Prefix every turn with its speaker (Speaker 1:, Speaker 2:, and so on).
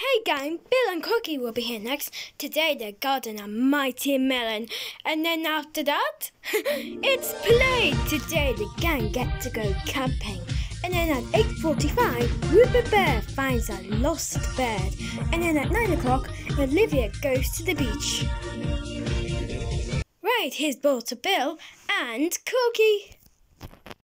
Speaker 1: Hey gang, Bill and Cookie will be here next. Today they're garden a mighty melon. And then after that, it's play. Today the gang get to go camping. And then at 8:45, Rupert Bear finds a lost bird. And then at 9 o'clock, Olivia goes to the beach. Right, here's Bill to Bill and Cookie.